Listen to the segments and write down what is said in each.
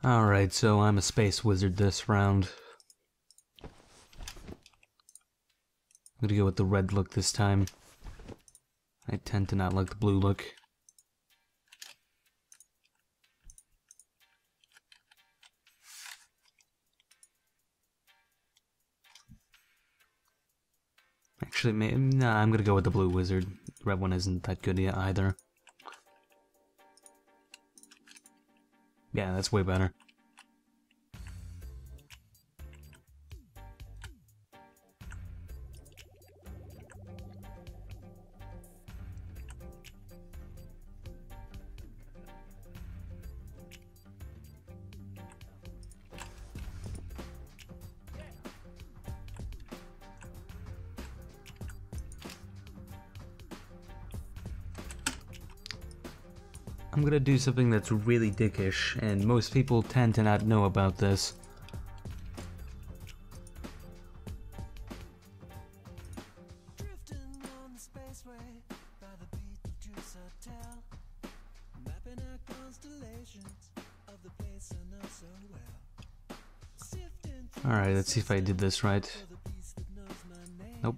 Alright, so I'm a space wizard this round. I'm gonna go with the red look this time. I tend to not like the blue look. Actually, nah, I'm gonna go with the blue wizard. The red one isn't that good yet either. Yeah, that's way better. I'm gonna do something that's really dickish, and most people tend to not know about this. Alright, let's see if I did this right. Nope.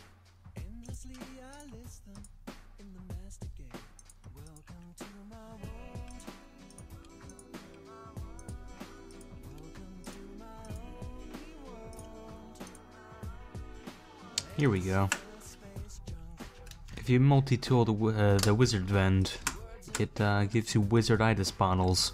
Here we go. If you multi-tool the wizard vend, it gives you wizarditis bottles.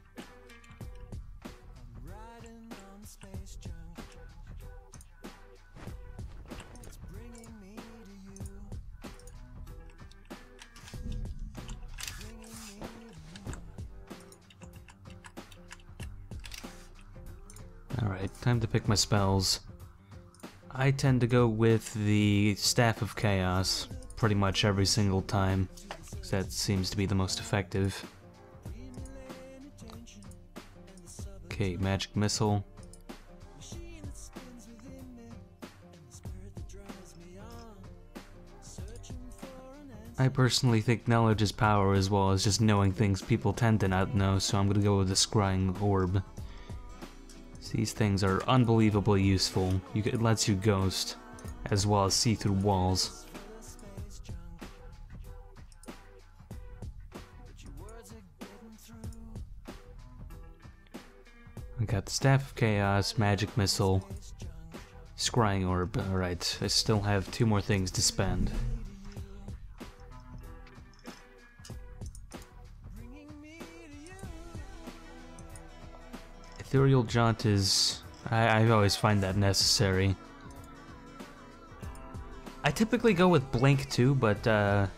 Alright, time to pick my spells. I tend to go with the Staff of Chaos pretty much every single time, because that seems to be the most effective. Okay, Magic Missile. I personally think knowledge is power as well as just knowing things people tend to not know, so I'm gonna go with the Scrying Orb. These things are unbelievably useful. It lets you ghost, as well as see through walls. I got the Staff of Chaos, Magic Missile, Scrying Orb. Alright, I still have 2 more things to spend. Ethereal Jaunt is... I always find that necessary. I typically go with Blink too, but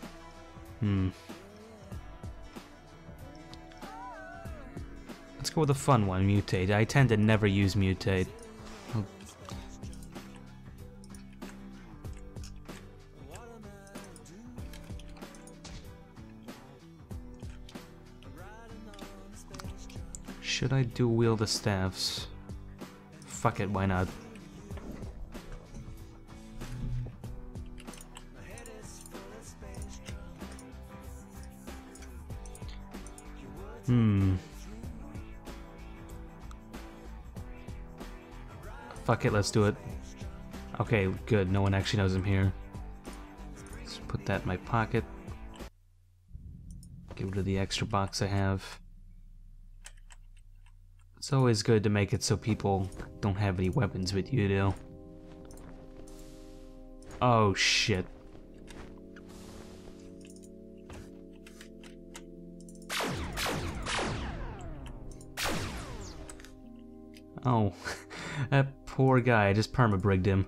let's go with a fun one, Mutate. I tend to never use Mutate. Should I dual wield the staffs? Fuck it, why not? Fuck it, let's do it. Okay, good, no one actually knows I'm here. Let's put that in my pocket. Get rid of the extra box I have. It's always good to make it so people don't have any weapons with you, though. Oh, shit. Oh, that poor guy, I just perma-brigged him.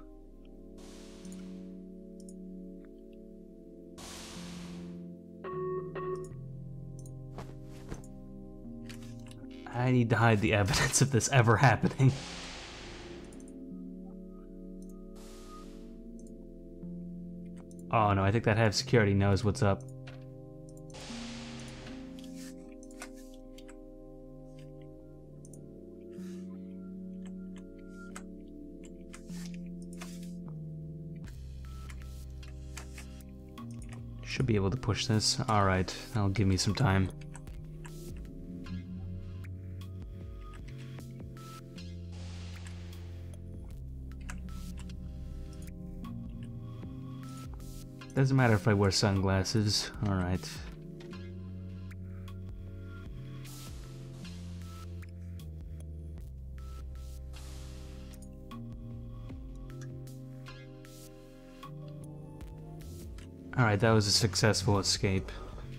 I need to hide the evidence of this ever happening. Oh no, I think that head of security knows what's up. Should be able to push this. Alright, that'll give me some time. Doesn't matter if I wear sunglasses. Alright. Alright, that was a successful escape.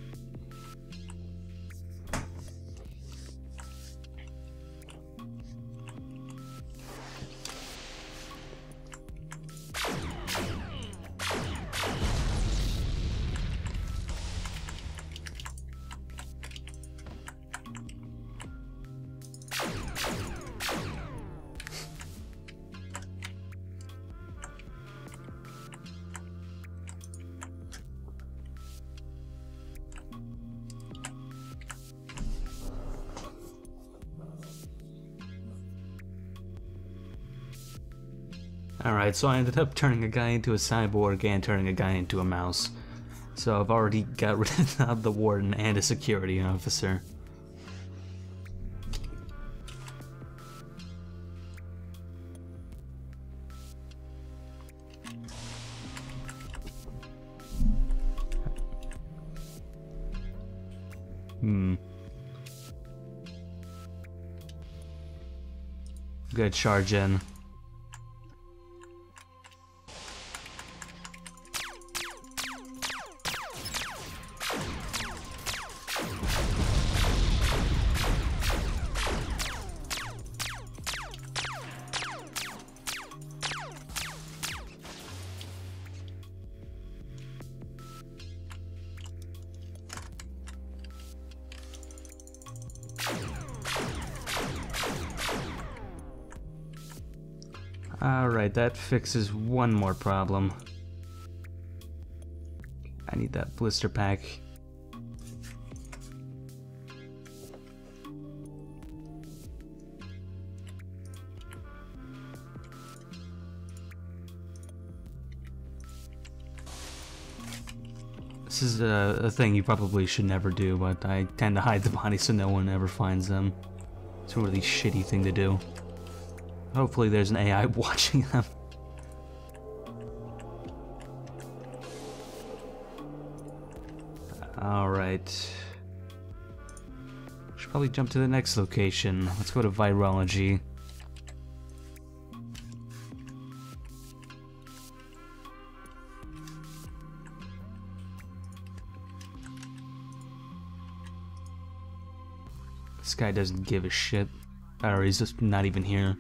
Alright, so I ended up turning a guy into a cyborg and turning a guy into a mouse. So I've already got rid of the warden and a security officer. Good charge in. Alright, that fixes one more problem. I need that blister pack. This is a thing you probably should never do, but I tend to hide the bodies so no one ever finds them. It's a really shitty thing to do. Hopefully there's an AI watching them. Alright. Should probably jump to the next location. Let's go to virology. This guy doesn't give a shit. Or he's just not even here.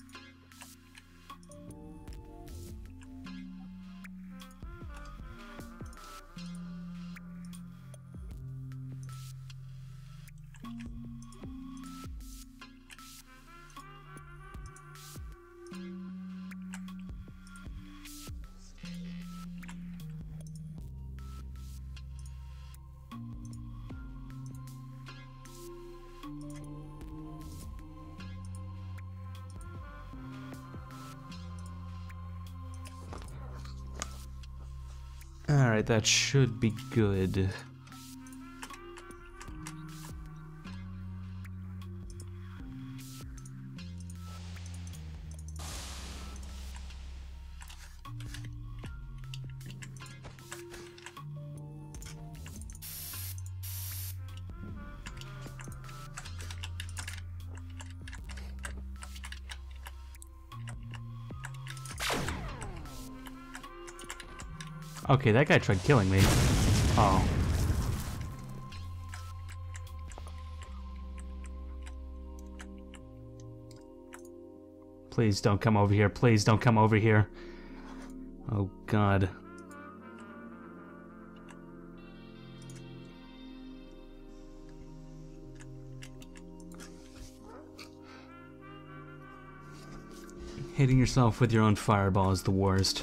Alright, that should be good. Okay, that guy tried killing me. Oh. Please don't come over here. Please don't come over here. Oh, God. Hitting yourself with your own fireball is the worst.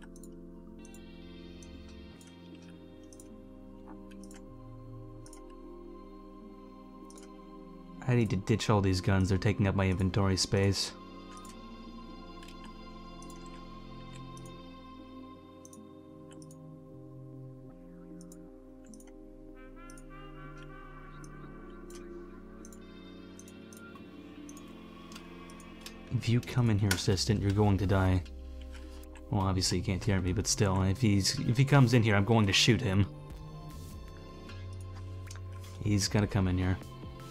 I need to ditch all these guns, they're taking up my inventory space. If you come in here, assistant, you're going to die. Well, obviously he can't hear me, but still, if he comes in here, I'm going to shoot him. He's gotta come in here.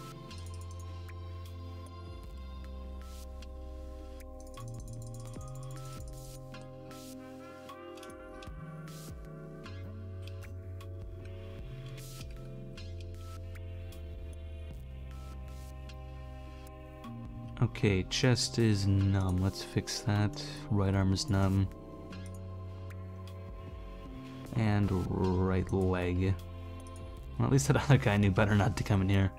Okay, chest is numb. Let's fix that. Right arm is numb. And right leg. Well, at least that other guy knew better not to come in here.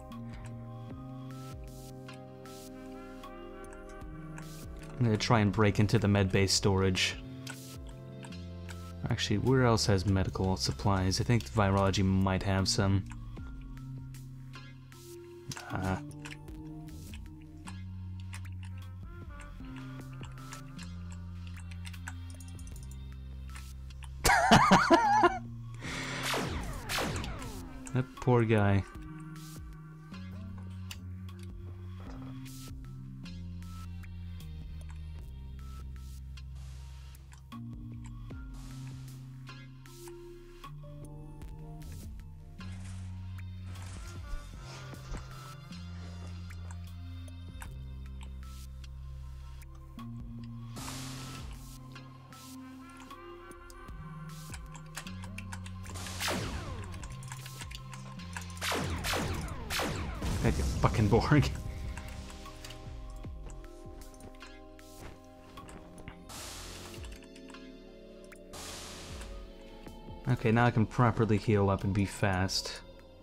I'm gonna try and break into the med-base storage. Actually, where else has medical supplies? I think virology might have some. That poor guy. Like a fucking Borg. Okay, now I can properly heal up and be fast.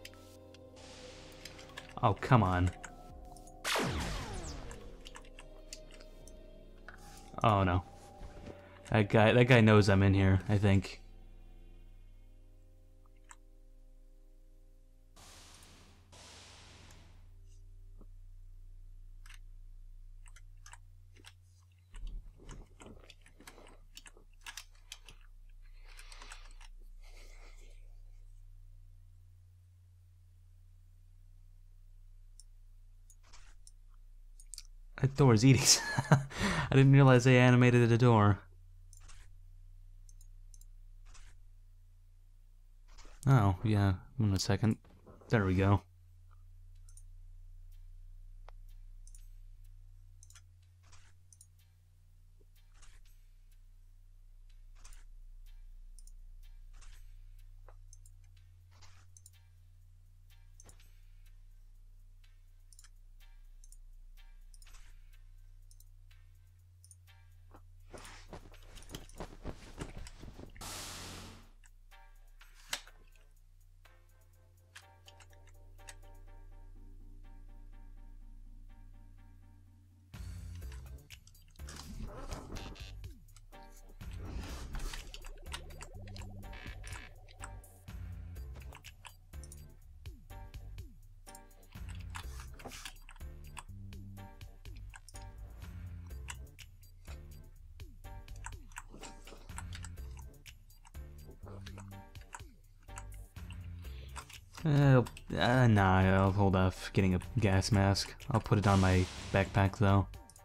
Oh, come on. Oh no. That guy knows I'm in here, I think. That door is eating. I didn't realize they animated a door. Oh, yeah. In a second. There we go. Nah, I'll hold off getting a gas mask. I'll put it on my backpack, though.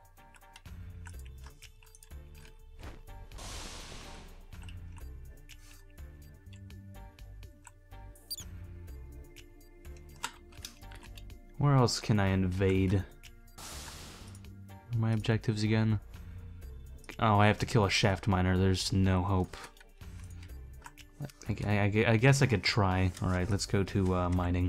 Where else can I invade? What are my objectives again? Oh, I have to kill a shaft miner. There's no hope. I guess I could try. Alright, let's go to mining.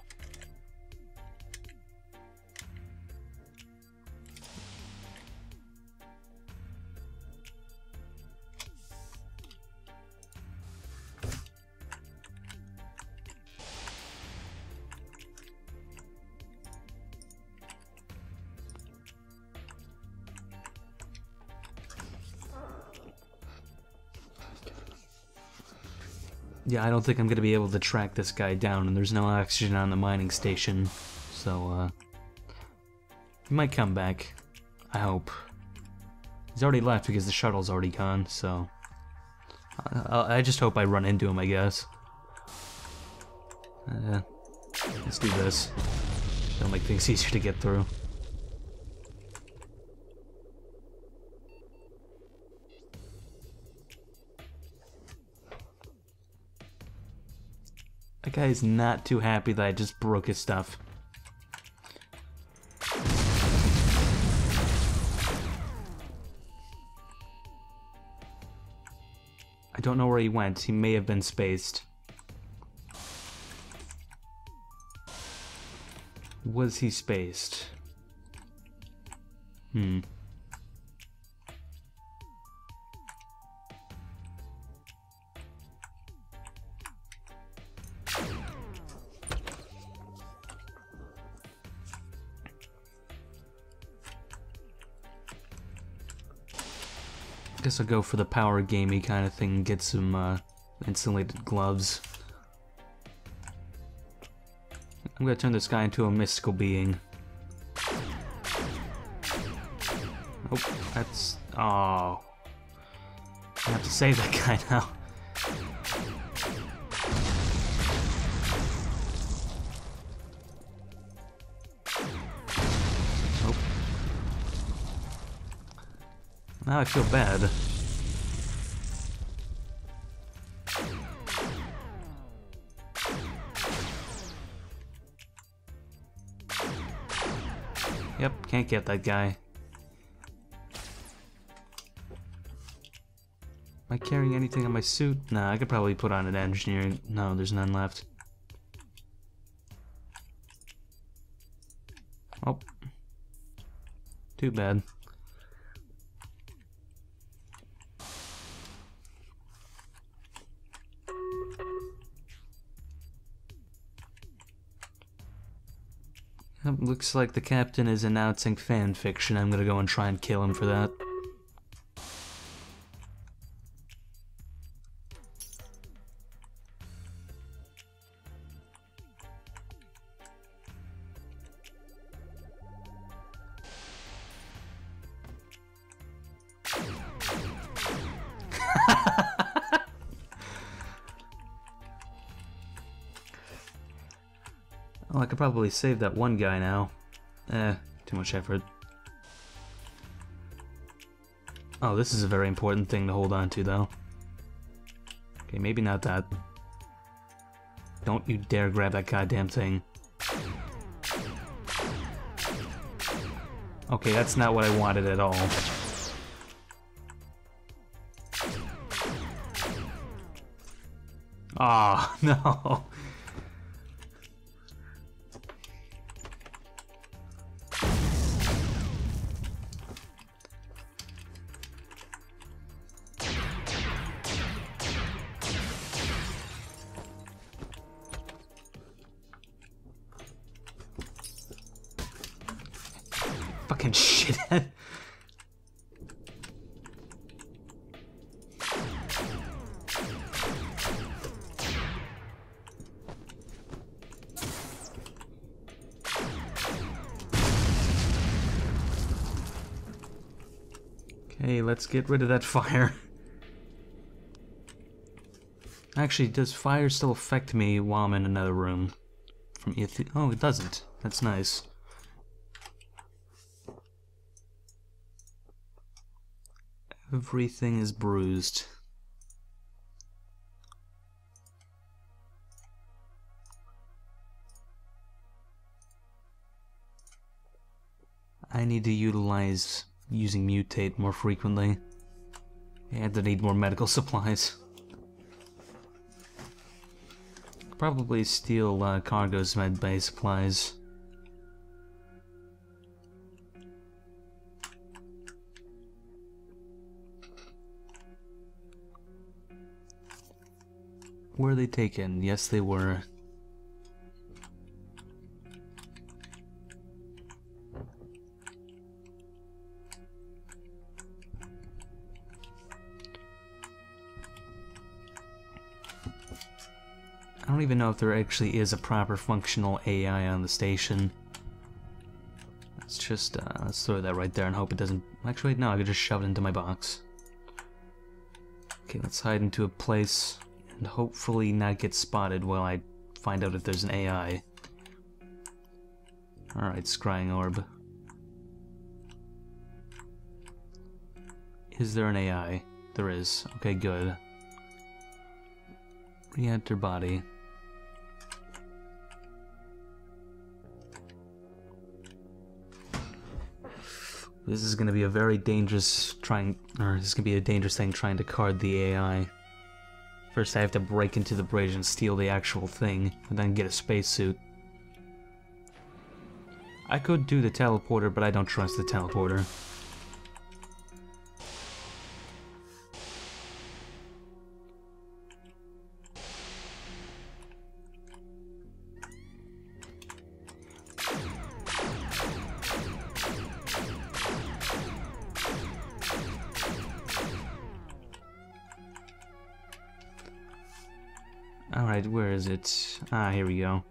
Yeah, I don't think I'm gonna be able to track this guy down, and there's no oxygen on the mining station, so, he might come back. I hope. He's already left because the shuttle's already gone, so... I just hope I run into him, I guess. Let's do this. That'll make things easier to get through. That guy is not too happy that I just broke his stuff. I don't know where he went. He may have been spaced. Was he spaced? Guess I'll go for the power gamey kind of thing and get some insulated gloves. I'm gonna turn this guy into a mystical being. Oh, that's... oh. I have to save that guy now. Oh. Now I feel bad. Yep, can't get that guy. Am I carrying anything on my suit? Nah, I could probably put on an engineering... no, there's none left. Oh. Too bad. Looks like the captain is announcing fan fiction. I'm gonna go and try and kill him for that. Oh, I could probably save that one guy now. Too much effort. Oh, this is a very important thing to hold on to, though. Okay, maybe not that. Don't you dare grab that goddamn thing. Okay, that's not what I wanted at all. Ah, no. Fucking shithead. Okay, let's get rid of that fire. Actually, does fire still affect me while I'm in another room? Oh, it doesn't. That's nice. Everything is bruised. I need to utilize using mutate more frequently. And I need more medical supplies. Probably steal Cargo's med bay supplies. Were they taken? Yes, they were. I don't even know if there actually is a proper functional AI on the station. Let's just, let's throw that right there and hope it doesn't... Actually, no, I could just shove it into my box. Okay, let's hide into a place and hopefully not get spotted while I find out if there's an AI. Alright, scrying orb. Is there an AI? There is. Okay, good. Re-enter body. This is gonna be a very dangerous this is gonna be a dangerous thing trying to card the AI. First I have to break into the bridge and steal the actual thing, and then get a spacesuit. I could do the teleporter, but I don't trust the teleporter. Alright, where is it? Ah, here we go.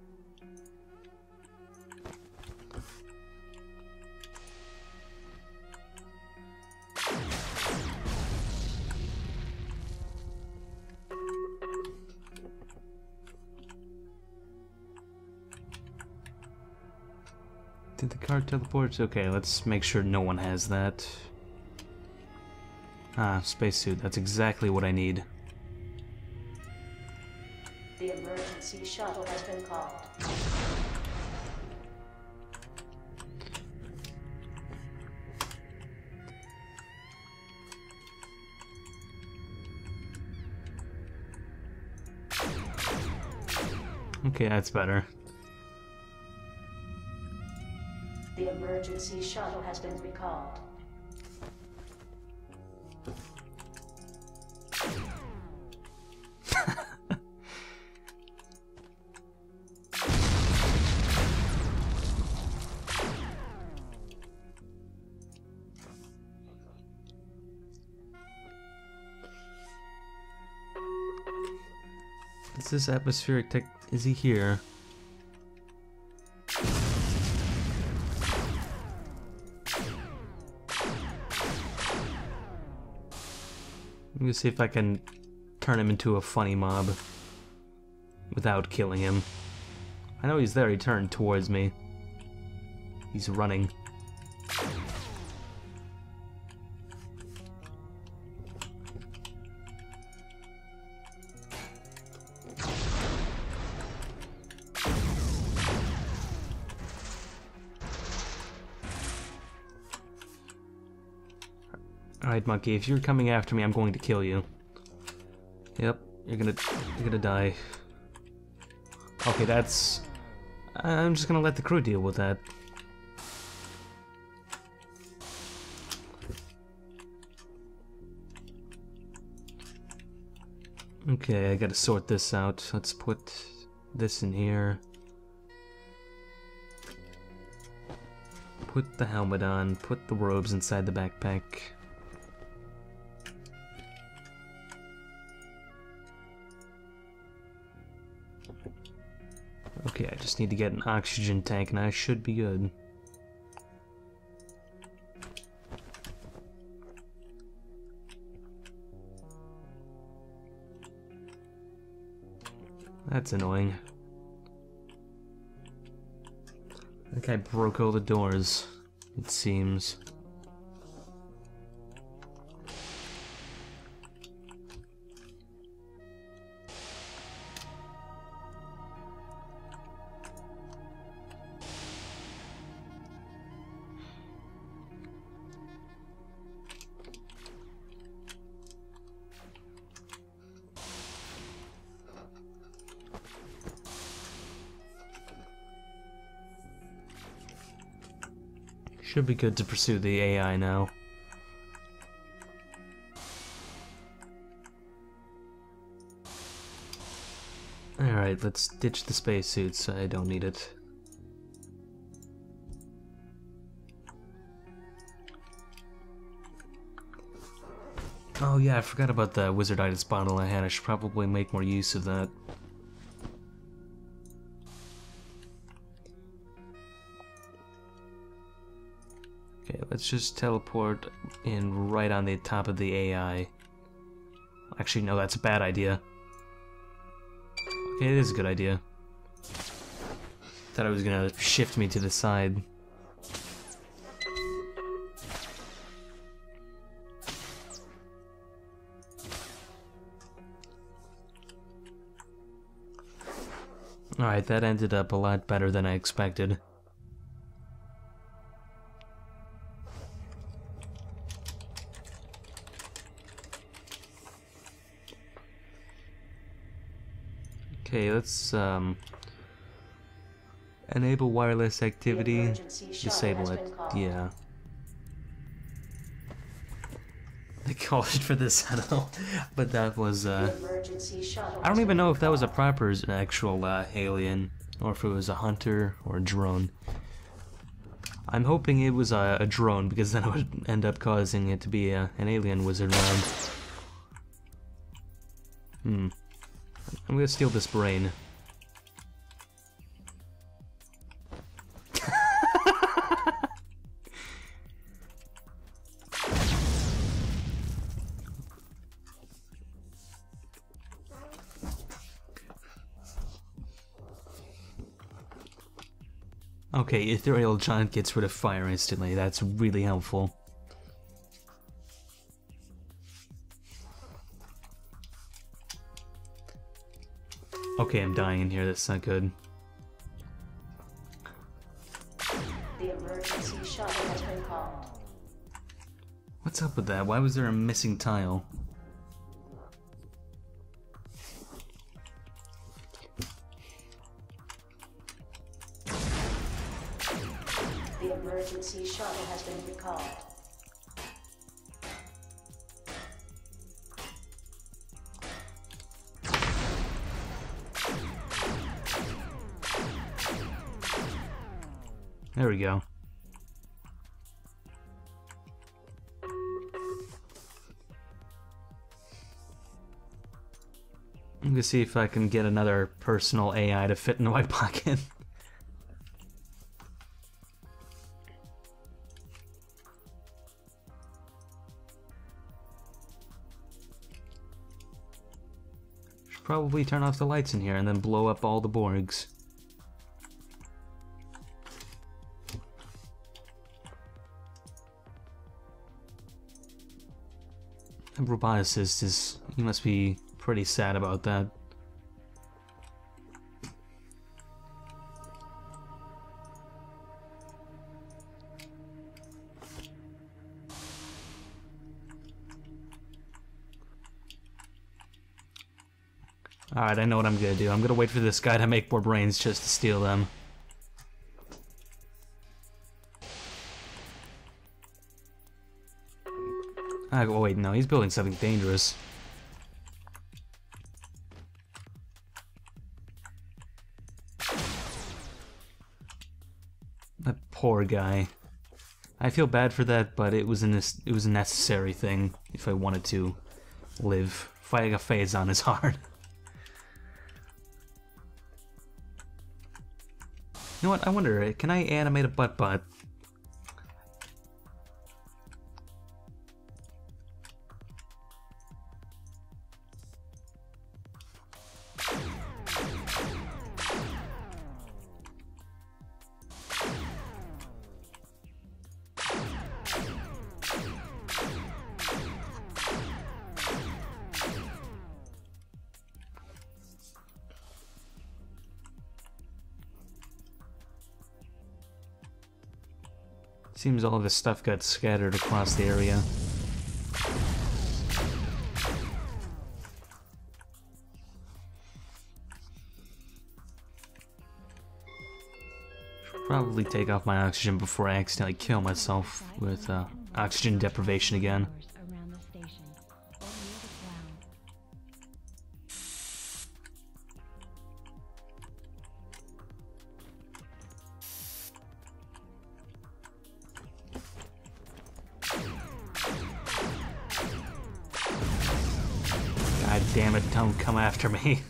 Did the card teleport? Okay, let's make sure no one has that. Ah, spacesuit. That's exactly what I need. The emergency shuttle has been called. Okay, that's better. The emergency shuttle has been recalled. Is this atmospheric tech? Is he here? Let me see if I can turn him into a funny mob without killing him. I know he's there, he turned towards me. He's running. Alright, monkey, if you're coming after me, I'm going to kill you. Yep, you're gonna die. Okay, that's... I'm just gonna let the crew deal with that. Okay, I gotta sort this out. Let's put this in here. Put the helmet on, put the robes inside the backpack. Okay, I just need to get an oxygen tank and I should be good. That's annoying. I think I broke all the doors, it seems. Should be good to pursue the AI now. Alright, let's ditch the spacesuits. I don't need it. Oh yeah, I forgot about the Wizarditis bottle I had. I should probably make more use of that. Okay, let's just teleport in right on the top of the AI. Actually, no, that's a bad idea. Okay, it is a good idea. Thought it was gonna shift me to the side. Alright, that ended up a lot better than I expected. Okay, let's enable wireless activity. Emergency shuttle Disable has it. been called. Yeah. They called it for this, I don't know. But that was The emergency shuttle I don't has even been know if that was a called. proper actual alien, or if it was a hunter or a drone. I'm hoping it was a drone, because then it would end up causing it to be an alien wizard round. I'm gonna steal this brain. Okay, Ethereal Giant gets rid of fire instantly. That's really helpful. Okay, I'm dying in here. That's not good. The emergency shuttle has been called. What's up with that? Why was there a missing tile? The emergency shuttle has been recalled. There we go. I'm gonna see if I can get another personal AI to fit in my pocket. Should probably turn off the lights in here and then blow up all the Borgs. The roboticist is... he must be pretty sad about that. Alright, I know what I'm gonna do. I'm gonna wait for this guy to make more brains just to steal them. Oh wait, no, he's building something dangerous. That poor guy. I feel bad for that, but it was a necessary thing if I wanted to live. Fighting a Phazon is hard. You know what? I wonder, can I animate a butt? Seems all of this stuff got scattered across the area. Should probably take off my oxygen before I accidentally kill myself with oxygen deprivation again. Around the station or near the ground. God damn it, don't come after me.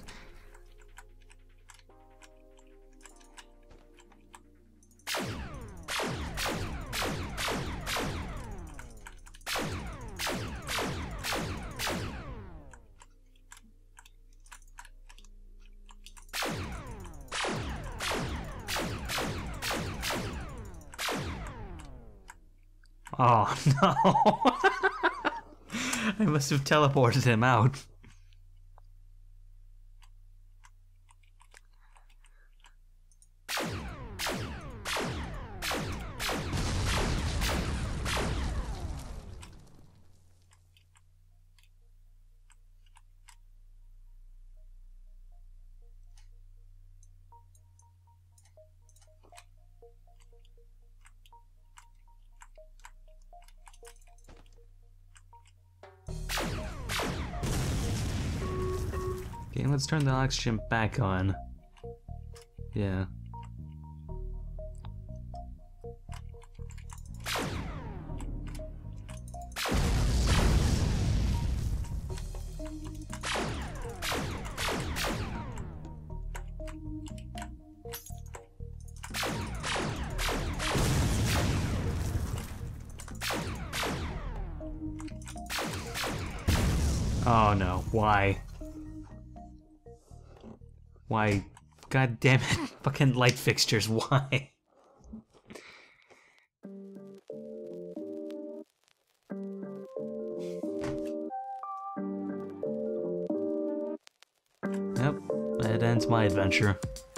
Oh no! I must have teleported him out. Okay, let's turn the oxygen back on. Yeah. Oh no, why? Why? God damn it, fucking light fixtures, why? Yep, that ends my adventure.